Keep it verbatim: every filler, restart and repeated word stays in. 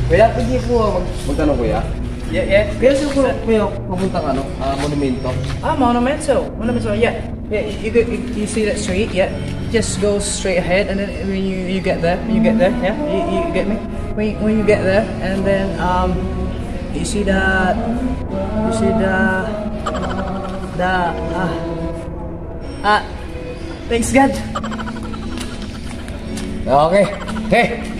Kuya, pwede po mag magtanong kuya? Yeah, yeah. Kaya saan po kuya papuntang ano, uh, monumento? Ah, Monumento. Monumento, yeah. Yeah, you, go, you, you see that street, yeah? Just go straight ahead, and then when you, you get there, when you get there, yeah? You, you get me? When, when you get there, and then, um, you see the, you see the, the, ah, ah, thanks God. Okay. Hey!